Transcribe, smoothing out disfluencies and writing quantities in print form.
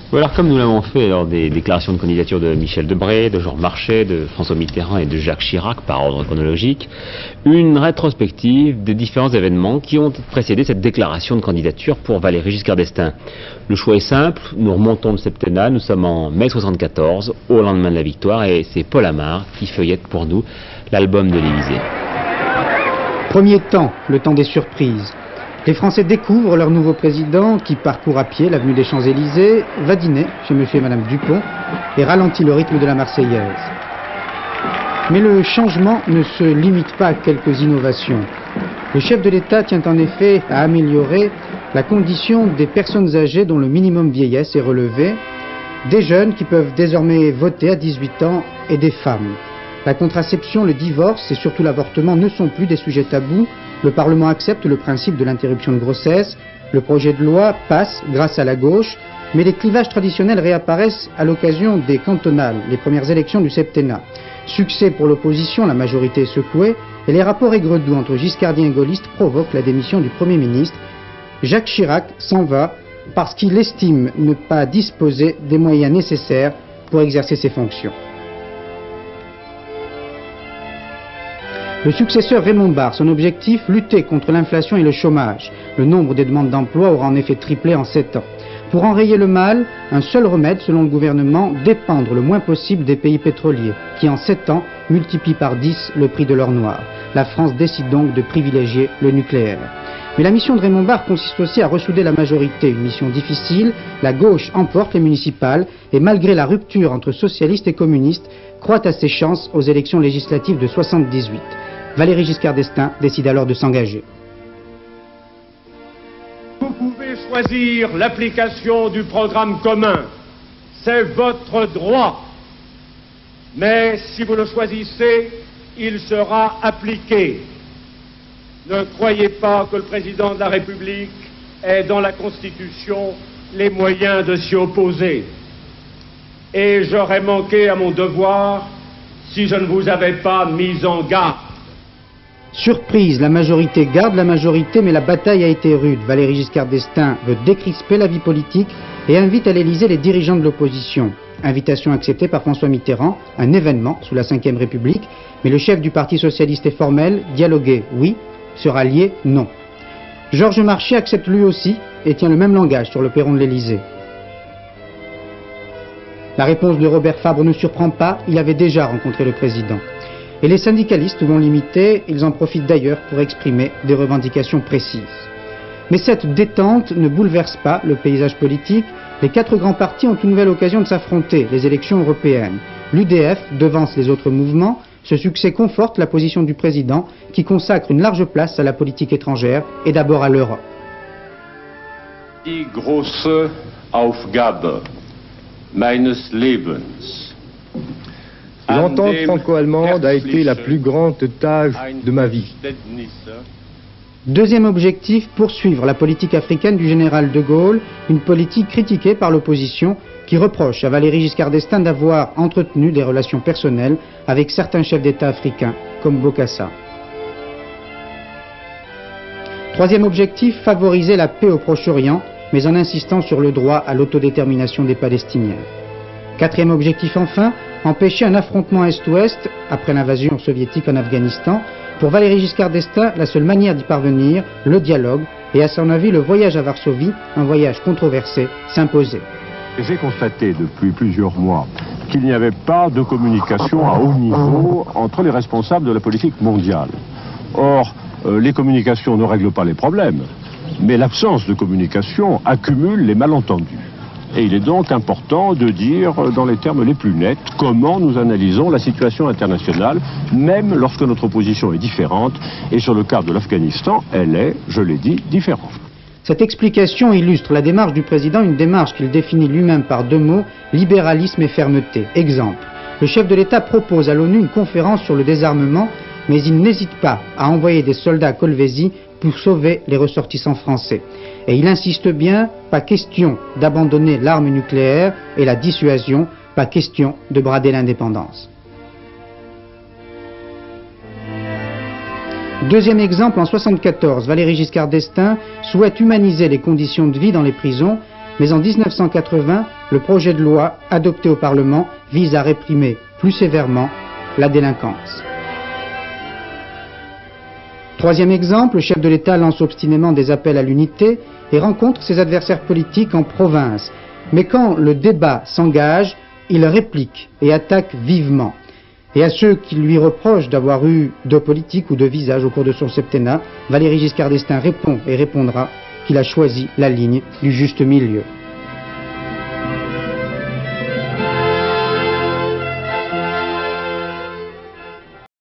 Oui, alors comme nous l'avons fait lors des déclarations de candidature de Michel Debré, de Jean Marchais, de François Mitterrand et de Jacques Chirac par ordre chronologique, une rétrospective des différents événements qui ont précédé cette déclaration de candidature pour Valéry Giscard d'Estaing. Le choix est simple, nous remontons le septennat, nous sommes en mai 74, au lendemain de la victoire, et c'est Paul Amar qui feuillette pour nous l'album de l'Élysée. Premier temps, le temps des surprises. Les Français découvrent leur nouveau président qui parcourt à pied l'avenue des Champs-Élysées, va dîner chez monsieur et madame Dupont et ralentit le rythme de la Marseillaise. Mais le changement ne se limite pas à quelques innovations. Le chef de l'État tient en effet à améliorer la condition des personnes âgées dont le minimum vieillesse est relevé, des jeunes qui peuvent désormais voter à 18 ans et des femmes. La contraception, le divorce et surtout l'avortement ne sont plus des sujets tabous. Le Parlement accepte le principe de l'interruption de grossesse. Le projet de loi passe grâce à la gauche, mais les clivages traditionnels réapparaissent à l'occasion des cantonales, les premières élections du septennat. Succès pour l'opposition, la majorité est secouée, et les rapports aigre-doux entre giscardiens et gaullistes provoquent la démission du Premier ministre. Jacques Chirac s'en va parce qu'il estime ne pas disposer des moyens nécessaires pour exercer ses fonctions. Le successeur Raymond Barre, son objectif, lutter contre l'inflation et le chômage. Le nombre des demandes d'emploi aura en effet triplé en 7 ans. Pour enrayer le mal, un seul remède, selon le gouvernement, dépendre le moins possible des pays pétroliers, qui en 7 ans multiplient par 10 le prix de l'or noir. La France décide donc de privilégier le nucléaire. Mais la mission de Raymond Barre consiste aussi à ressouder la majorité, une mission difficile. La gauche emporte les municipales et malgré la rupture entre socialistes et communistes, croit à ses chances aux élections législatives de 78. Valéry Giscard d'Estaing décide alors de s'engager. Vous pouvez choisir l'application du programme commun. C'est votre droit. Mais si vous le choisissez, il sera appliqué. Ne croyez pas que le président de la République ait dans la Constitution les moyens de s'y opposer. Et j'aurais manqué à mon devoir si je ne vous avais pas mis en garde. Surprise, la majorité garde la majorité, mais la bataille a été rude. Valéry Giscard d'Estaing veut décrisper la vie politique et invite à l'Élysée les dirigeants de l'opposition. Invitation acceptée par François Mitterrand, un événement sous la Ve République, mais le chef du Parti socialiste est formel, dialoguer, oui, se rallier, non. Georges Marchais accepte lui aussi et tient le même langage sur le perron de l'Élysée. La réponse de Robert Fabre ne surprend pas, il avait déjà rencontré le président. Et les syndicalistes vont l'imiter, ils en profitent d'ailleurs pour exprimer des revendications précises. Mais cette détente ne bouleverse pas le paysage politique. Les 4 grands partis ont une nouvelle occasion de s'affronter, les élections européennes. L'UDF devance les autres mouvements. Ce succès conforte la position du président qui consacre une large place à la politique étrangère et d'abord à l'Europe. Die große Aufgabe meines Lebens. L'entente franco-allemande a été la plus grande tâche de ma vie. Deuxième objectif, poursuivre la politique africaine du général de Gaulle, une politique critiquée par l'opposition qui reproche à Valéry Giscard d'Estaing d'avoir entretenu des relations personnelles avec certains chefs d'État africains, comme Bokassa. Troisième objectif, favoriser la paix au Proche-Orient, mais en insistant sur le droit à l'autodétermination des Palestiniens. Quatrième objectif enfin, empêcher un affrontement Est-Ouest après l'invasion soviétique en Afghanistan. Pour Valéry Giscard d'Estaing, la seule manière d'y parvenir, le dialogue, et à son avis, le voyage à Varsovie, un voyage controversé, s'imposait. J'ai constaté depuis plusieurs mois qu'il n'y avait pas de communication à haut niveau entre les responsables de la politique mondiale. Or, les communications ne règlent pas les problèmes, mais l'absence de communication accumule les malentendus. Et il est donc important de dire dans les termes les plus nets comment nous analysons la situation internationale, même lorsque notre position est différente. Et sur le cas de l'Afghanistan, elle est, je l'ai dit, différente. Cette explication illustre la démarche du président, une démarche qu'il définit lui-même par 2 mots, libéralisme et fermeté. Exemple, le chef de l'État propose à l'ONU une conférence sur le désarmement, mais il n'hésite pas à envoyer des soldats à Kolwezi pour sauver les ressortissants français. Et il insiste bien, pas question d'abandonner l'arme nucléaire et la dissuasion, pas question de brader l'indépendance. Deuxième exemple, en 1974, Valéry Giscard d'Estaing souhaite humaniser les conditions de vie dans les prisons Mais en 1980, le projet de loi adopté au Parlement vise à réprimer plus sévèrement la délinquance. Troisième exemple, le chef de l'État lance obstinément des appels à l'unité et rencontre ses adversaires politiques en province. Mais quand le débat s'engage, il réplique et attaque vivement. Et à ceux qui lui reprochent d'avoir eu de politique ou de visage au cours de son septennat, Valéry Giscard d'Estaing répond et répondra qu'il a choisi la ligne du juste milieu.